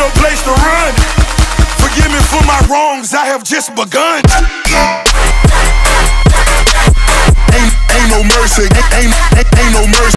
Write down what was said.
no place to run. Forgive me for my wrongs, I have just begun. Ain't no mercy, ain't no mercy.